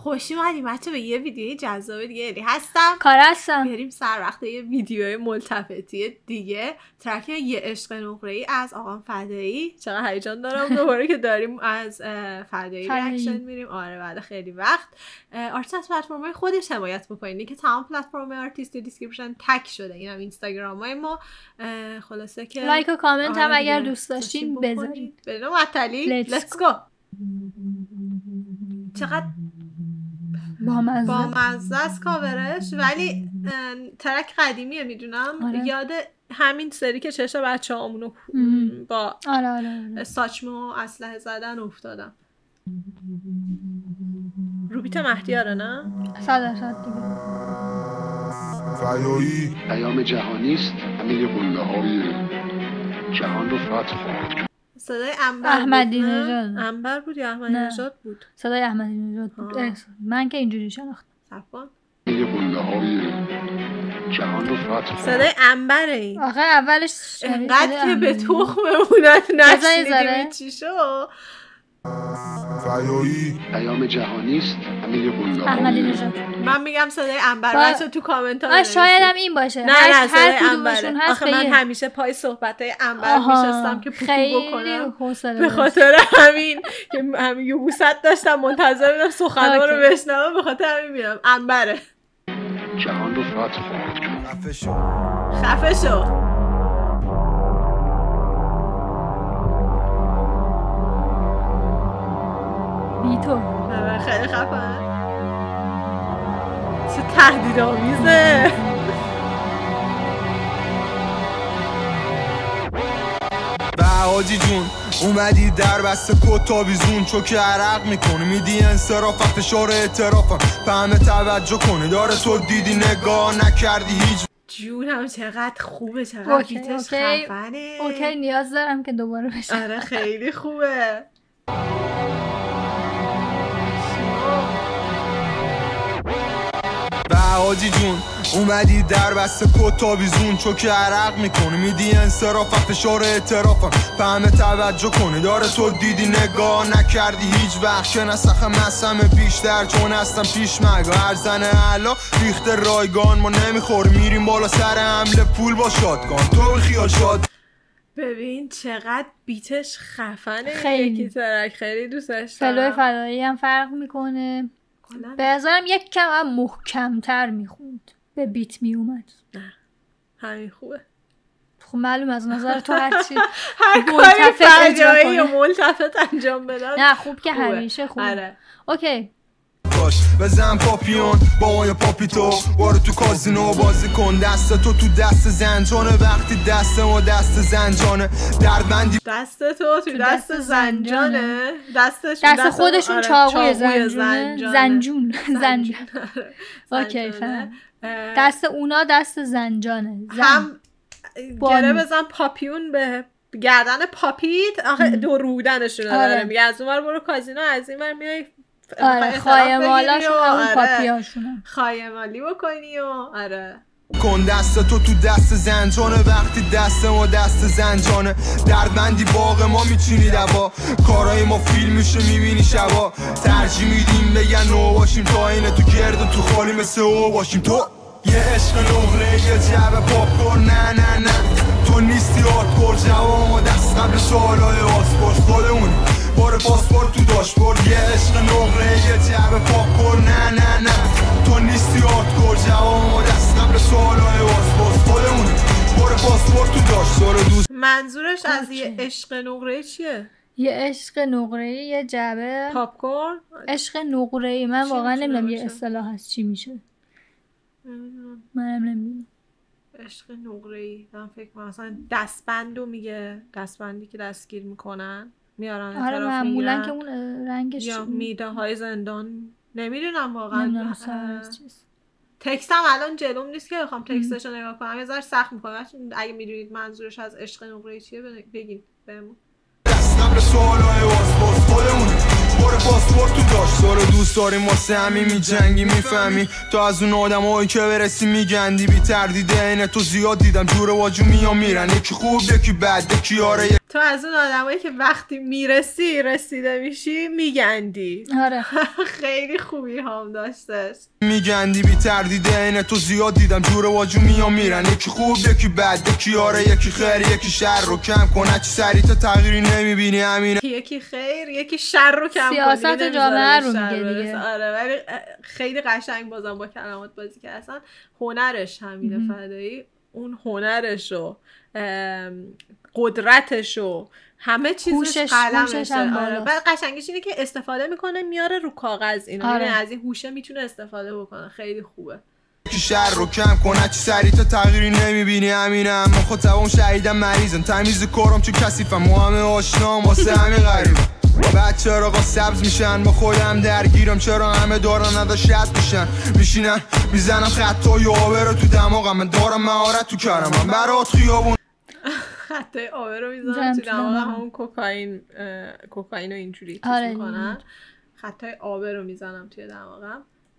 خوش اومدیم بچه به یه ویدیوی جذاب دیگه. الی هستم، کار هستم. بریم سر وقت یه ویدیوی ملتفتی دیگه. ترک یه عشق نقره‌ای از آقا فدایی. چقدر هیجان دارم دوباره که داریم از فدایی ریاکشن میریم. آره بعد خیلی وقت. آرتیست از پلتفرم‌های خودش حمایت بکنید که تمام پلتفرم‌های آرتیست دیسکریپشن تک شده. اینم اینستاگرام‌های ما. خلاصه که لایک و کامنت هم اگر دوست داشتین بذارید. بریم معطلی. لیتس گو. چقدر بامزه است کاورش، ولی ترک قدیمیه میدونم. آره. یاد همین سری که چشم بچه همونو با آره. ساچمه و اسلحه زدن افتادم. روبیت مهدیاره نه؟ 100% دیگه. فدایی پیام جهانی است، همه قله‌های جهان رو فتح خواهد کرد. صدای انبر احمدی نژاد. انبر بود یا احمدی نژاد بود؟ صدای احمدی نژاد بود. من که اینجوری شناختم. صفان همه قله‌های جهان رو فتح. صدای انبره این. آخه اولش انقدر که به تخممونت نشنیدیم چی شو. فدایی پیام جهانی است، همه قله‌های احمدی نژاد. من میگم صدای انبر. بچا تو کامنت ها شاید هم این باشه. نه هر کدومشون هست. آخه من همیشه پای صحبتای انبر میشستم که پوپو بکنم. به خاطر همین که همین یبوست داشتم منتظر بودم سخنرانی رو بشنوم، به خاطر همین میام انبره. جهان رو فتح خواهد کرد. خفه شو. بیتو خیلی خفه. چه تهدیدآمیزه. بهادی جون اومدی در بسته کتابیزون، چوک عرق میکنه میدی انصرافم فشار اعترافم فهمه توجه کنه داره تو دیدی نگاه نکردی هیچ. جونم چقدر خوبه، چقدر بیتش خفنه. اوکی نیاز دارم که دوباره بشم. آره خیلی خوبه. بهادی جون اومدی در بسته کتابیزون، چوک عرق میکنه میدی انصرافم فشار اعترافم فهمه توجه کنه داره تو دیدی نگاه نکردی هیچ وقت که نسخم نسم بیشتر چون هستم پیش مگا هر زن علا ریخته رایگان ما نمیخور میریم بالا سر حمله پول با شادگان تو خیال شاد. ببین چقدر بیتش خفنه. خیلی ترک خیلی دوستش دارم. سلوی فدایی هم فرق میکنه. به نظرم یک کم هم محکمتر میخوند به بیت میومد. نه همین خوبه. خب معلوم از نظر تو هرچی هر کاری فدایی یا ملتفت انجام بدن نه خوب که همیشه خوبه. آره. اوکی بزن پاپیون با ما یا پاپیتو بارو تو کازینو بازی کن دست تو دست زنجانه وقتی دست ما دست زنجانه دردمندی دست تو دست زنجانه دست خودشون چاقوی زنجون اوکی فهم. دست اونا دست زنجانه هم گره بزن پاپیون به گردن پاپیت. آخه دو رودنشون داره میگه از اون ور برو کازینو از این ور میای خایمالاشون همون پاپیاشون خایمالی بکنی و آره کن دست تو دست زنجانه وقتی دست ما دست زنجانه دردمندی باغ ما میچینی دوا کارهای ما فیلم میشه میبینی شبا ترجیح میدیم بگن نو باشیم تا اینه تو گرد و تو خالی مثل او باشیم تو یه عشق نقره یه جعبه پاپکورن نه تو نیستی آردکور جواب ما دست قبل سوالای آسپورت خودمونی بار پاسپورت تو داشبورد یه عشق نقره یه جعبه پاپکورن نه تو نیستی آردکور جواب ما دست قبل سوالای آسپورت خودمونی بار پاسپورت تو داشبورد دوست. منظورش از یه عشق نقره چیه؟ یه عشق نقره یه جعبه پاپکورن. عشق نقره من واقعا نمیدونم یه اصطلاح هست چی میشه. منم نمیدونم. عشق نقره‌ای من فکر کنم مثلا دستبندو میگه، دستبندی که دستگیر میکنن میارن آره معمولا که اون رنگش یا میده های زندان نمیدونم واقعا. تکستم الان جلوم نیست که بخوام تکستشو نگاه کنم یه ذره سخت میکنم. اگه میدونید منظورش از عشق نقره‌ای چیه بگید بهمون. قبل سوالای پاسپورت خودمون باره پاسپورت تو داشت دوست داریم واسه همین میجنگی میفهمی تو از اون آدمایی که برسی میگندی بی تردید اینه تو زیاد دیدم جور واجو میام میرن یکی خوب یکی بد یکی آره تو از اون آدمایی که وقتی میرسی رسیده میشی میگندی. آره خیلی خوبی هم داشتش. میگندی بی تردیده اینه تو زیاد دیدم جور واجو میان میرن، یکی خوب یکی بد، یکی آره یکی خیر یکی شر رو کم کن هرچی سریع تا تغییری نمیبینی همینه. یکی خیر یکی شر رو کم کنی. سیاست جامعه رو میگه دیگه. آره ولی خیلی قشنگ بازم با کلمات بازی که اصلا هنرش همینه فدایی. اون هنرشو قدرتشو همه چیزش قلمشه. آره بعد قشنگیش اینه که استفاده میکنه میاره رو کاغذ اینو. آره. از این هوشه میتونه استفاده بکنه. خیلی خوبه. شر رو کم کن هرچی سریع تا تغییری نمیبینی همینم. من خود تمام شهیدم مریضم تمیز کارم تو کثیفم ما همه آشنام واسه همین غریبم. بعد چراغا سبز میشن با خودم درگیرم چرا همه دارن نداشت میشن میشینن میزنم خطای آبه رو تو دماغم. من دارم مهارت تو کارم برات خیابون خطای آبه رو میزنم تو دماغم. همون کوکائین رو اینجوری چیز میکنن. خطای آبه رو میزنم توی دماغم.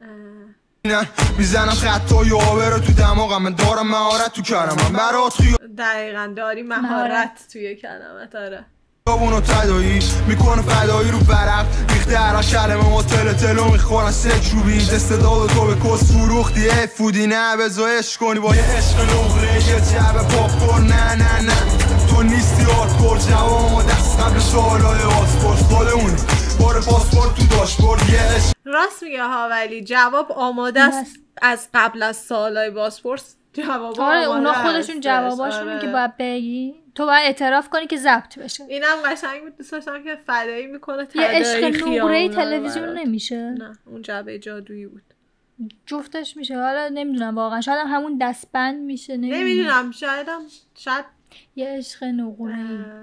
میزنم خطای آبه رو تو دماغم. من دارم مهارت تو کارم برات خیابون. دقیقاً داری مهارت توی کلمات. آره خیابونو تدایی میکنه فدایی رو برق ریخته هر کلمه ما تلو میخورن سکروبی. استعداد تو به کس فروختی فودی نه بذار عشق کنی با یه عشق نقره یه جعبه پاپکورن. نه تو نیستی آردکور جوام دست قبل سوالای آسپورت خودمونی بار پاسپورت تو داشبورد یه عشق. راست میگه ها ولی جواب آماده است از قبل از سوالای پاسپورت. جواب آماده اونا خودشون جواباشونه که باید بگی تو باید اعتراف کنی که ضبط بشه. اینم قشنگ بود. دوست داشتم که فدایی میکنه یه عشق نقره تلویزیون نمیشه. نه اون جعبه جادویی بود. جفتش میشه. حالا نمیدونم واقعا شاید همون دستبند میشه. نمیدونم شاید یه عشق نقره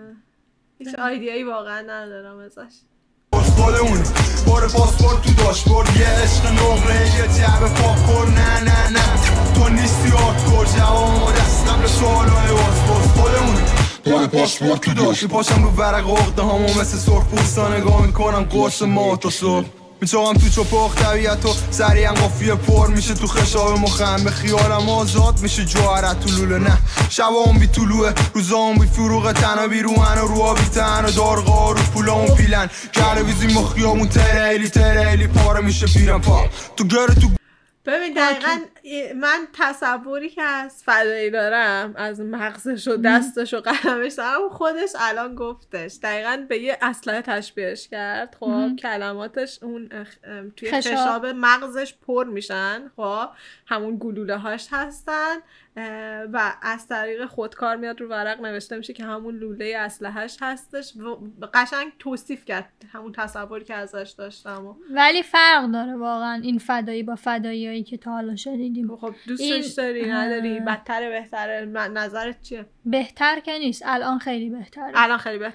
هیچ آیدیایی واقعا ندارم ازش. خودمونی بار پاسپورت تو داشبورد یه عشق نقره یه جعبه پاپکورن. نه تو نیستی آردکور جوام دست قبل سوالای آسپورت خودمونی بار پاسپورت تو داشبورد. پاشم رو ورق عقده هامو مثل سرخ پوستا نگاه میکنم قرص ما تا صبح میچاقم تو چپاق طبیعت و سریعا قافیه پر میشه تو خشاب مخم. به خیالم آزاد میشه جوهرت تو لوله. نه شبام بی طلوعه روزام بی فروغ تنها بی روحن و روها بی تن و دارغا رو پولامون پیلن کرده ویزیم با خیامون تریلی پاره میشه پیرم پا تو گره تو. ببین دقیقا من تصوری که از فدایی دارم از مغزش و دستش و قلمش دارم خودش الان گفتش. دقیقا به یه اسلحه تشبیهش کرد. خب کلماتش اون توی خشاب مغزش پر میشن. خب همون گلوله هاش هستن و از طریق خودکار میاد رو ورق نوشته میشه که همون لوله اسلحه‌اش هستش. قشنگ توصیف کرد همون تصوری که ازش داشتم. ولی فرق داره واقعا این فدایی با فداییایی که تا حالا شنیدیم. خب دوستش داری نداری بدتره بهتره نظرت چیه؟ بهتر که نیست. الان خیلی بهتره ولی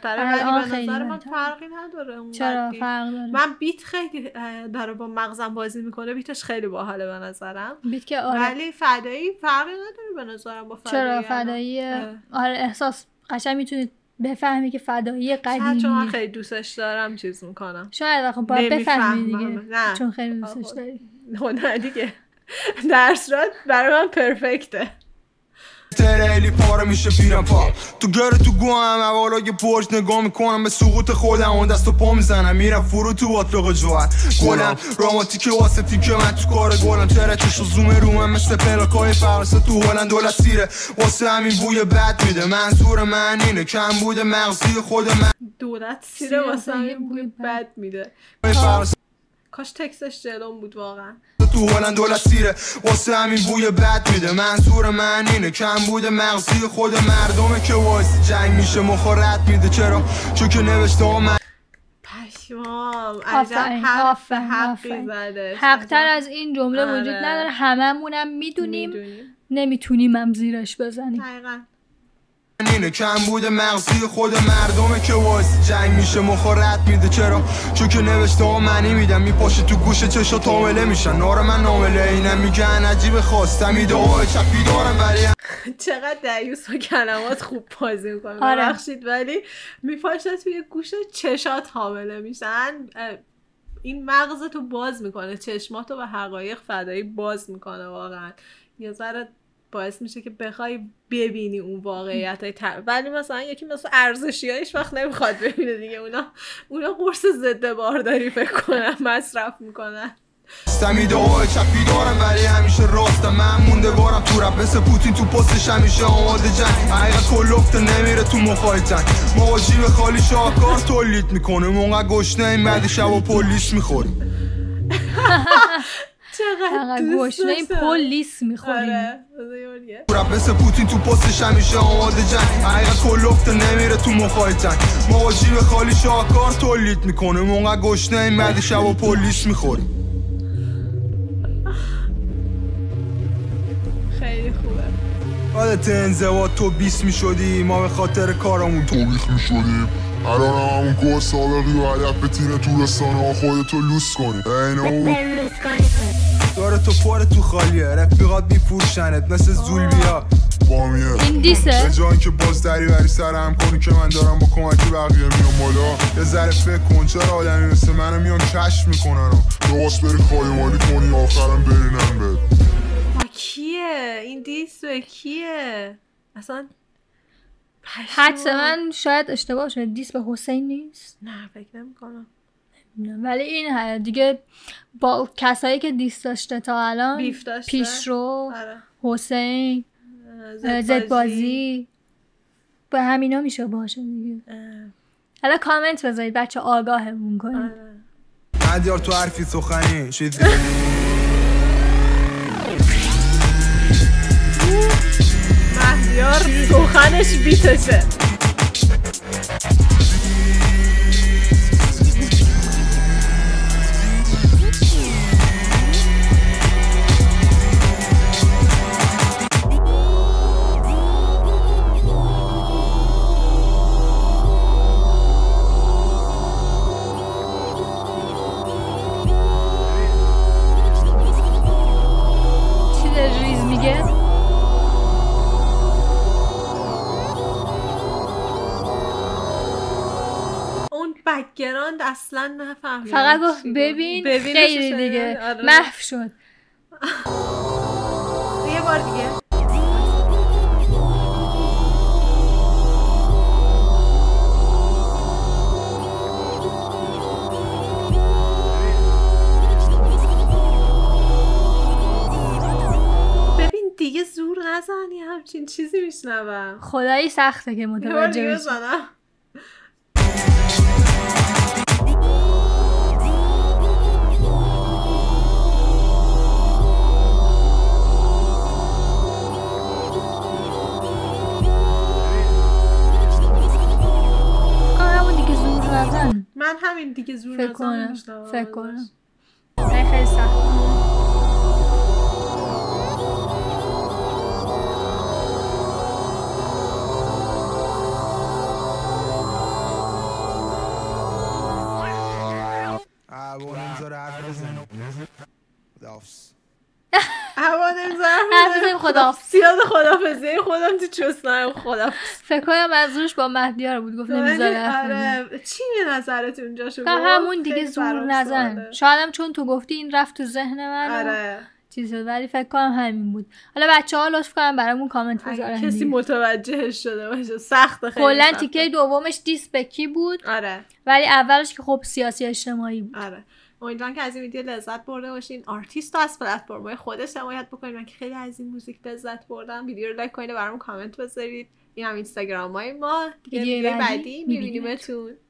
به نظر من فرقی نداره. چرا فرق داره؟ من بیت خیلی داره با مغزم بازی میکنه. بیتش خیلی باحاله به نظرم. بیت که آره. ولی فدایی فرقی نداره به نظرم با فدایی. چرا فدایی آره احساس قشنگ میتونید بفهمی که فدایی قدیمی. چون من خیلی دوستش دارم چیز میکنم. شاید واقعا باید بفهمی دیگه. نه. چون خیلی دوستش داری. نه دیگه در صورت برای من پرفکته. تریلی پاره میشه پیرم پا تو گره تو گوهم حوالا یه برج نگاه میکنم به سقوط خودم اون دست و پا میزنم میرم فرو تو باطلاق جوهر گلم راماتیک واسه تیکه من تو کار گلم ترکش و زوم رومم مثل پلاکای فرانسه تو هلند دولت سیره واسه همین بوی بد میده منظور من اینه کم بوده مغزی خود من دولت سیره واسه همین بوی بد میده. کاش تکسش جلوم بود واقعا. تو هلند دولت سیره واسه همین بوی بد میده منظور من اینه کم بوده مغزی خود مردمه که واسه جنگ میشه مخورت میده. چرا؟ چون که نوشته ها من پشمام حقی زده. حق‌تر از این جمله وجود نداره. هممونم میدونیم نمیتونیم هم زیرش بزنیم. دقیقاً اینه کم بوده مغزی خود مردمه که واسه جنگ میشه مخورت میده. چرا؟ چون که نوشته ها منی میدم میپاشه تو گوش چشا تامله میشن نار من نامله اینم میگن عجیب خواستم ایده های چپی دارم ولی چقدر دریوس و کلمات خوب بازی میکنه. ببخشید ولی میپاشه توی گوش چشات حامله میشن. این مغزتو باز میکنه چشماتو به حقایق فدایی باز میکنه. واقعا یه ذره باعث میشه که بخوای ببینی اون واقعیت ولی مثلا یکی مثلا ارزشی هایش وقت نمیخواد ببینه دیگه. اونا قرص ضد بارداری فکر کنم مصرف میکنن. سمیده های چپی دارم ولی همیشه راستم، من موندگارم تو رپ مثل پوتین تو پستش همیشه آماده جنگ. حقیقت کلفته نمیره تو مخای تنگ، ما جیب خالی شاهکار تولید میکنه، موقع گشنه این مدی شب و پلیس میخوریم. چقدر گشنه پلیس میخوریم. تو رپ مثل پوتین تو پستش همیشه آماده جنگ. حقیقت کلفته نمیره تو مخای تنگ، ما جیب خالی شاهکار تولید میکنه، موقع گشنه این مدی شب و پلیس میخوریم. خیلی خوبه. یادت انزوا تو 20 میشدی، ما به خاطر کارمون توبیخ میشدیم. الان همون گوه سابقی و هدف بتینه تو رسانه ها خودتو لوس کنی. داره تو پاره تو خالیه، رفیقات میفروشنت مثل زولبیا بامیه. این دیسه به جایی که باز دری بری سرم کنی که من دارم با کمکی بقیه میام بالا. یه ذره فکر کن چرا آدمی مثل منو میان کشف میکنن و لباس بری خالیمالی کنی آخرم برینن بهت. کیه این دیس به کیه اصلا؟ حدس من شاید اشتباه شده، دیس به حسین نیست. نه فکر نمی‌کنم. ولی این دیگه با کسایی که دیس داشته تا الان بیف داشته. پیشرو، حسین، زد بازی، به همینا میشه باشه دیگه. حالا کامنت بذارید بچه آگاهمون کنید. مدیار تو حرفی سخنی چیزی مهدیار سخنش بیتشه. بک‌گراند اصلا نفهمیدم، فقط گفت ببین خیلی دیگه محو شد. یه بار دیگه ببین دیگه زور نزنی همچین چیزی میشنوم. خدایی سخته که متوجه بشی. من همین دیگه زور فکر کنم خیلی سخت. سیاد خدافزی خودم تو چوسنایم خدافز. فکر کنم منظورش با مهدیار بود، گفت نمیذاره آره چی به نظرت اونجا شد؟ همون دیگه زور نزن. شایدم چون تو گفتی این رفت تو ذهن من. آره چیز شد، ولی فکر کنم همین بود. حالا بچه‌ها لطف کنن برامون کامنت بذارن کسی متوجهش شده باشه. سخته خیلی. کلا تیکه دومش دیس به کی بود؟ آره ولی اولش که خب سیاسی اجتماعی بود. آره امیدوارم که از این ویدیو لذت برده باشین. آرتیست رو از پلتفرم‌های خودش حمایت بکنید. من که خیلی از این موزیک لذت بردم. ویدیو رو لایک کنید و برامون کامنت بذارید. این هم اینستاگرام‌های ما. دیگه بعدی می‌بینیمتون.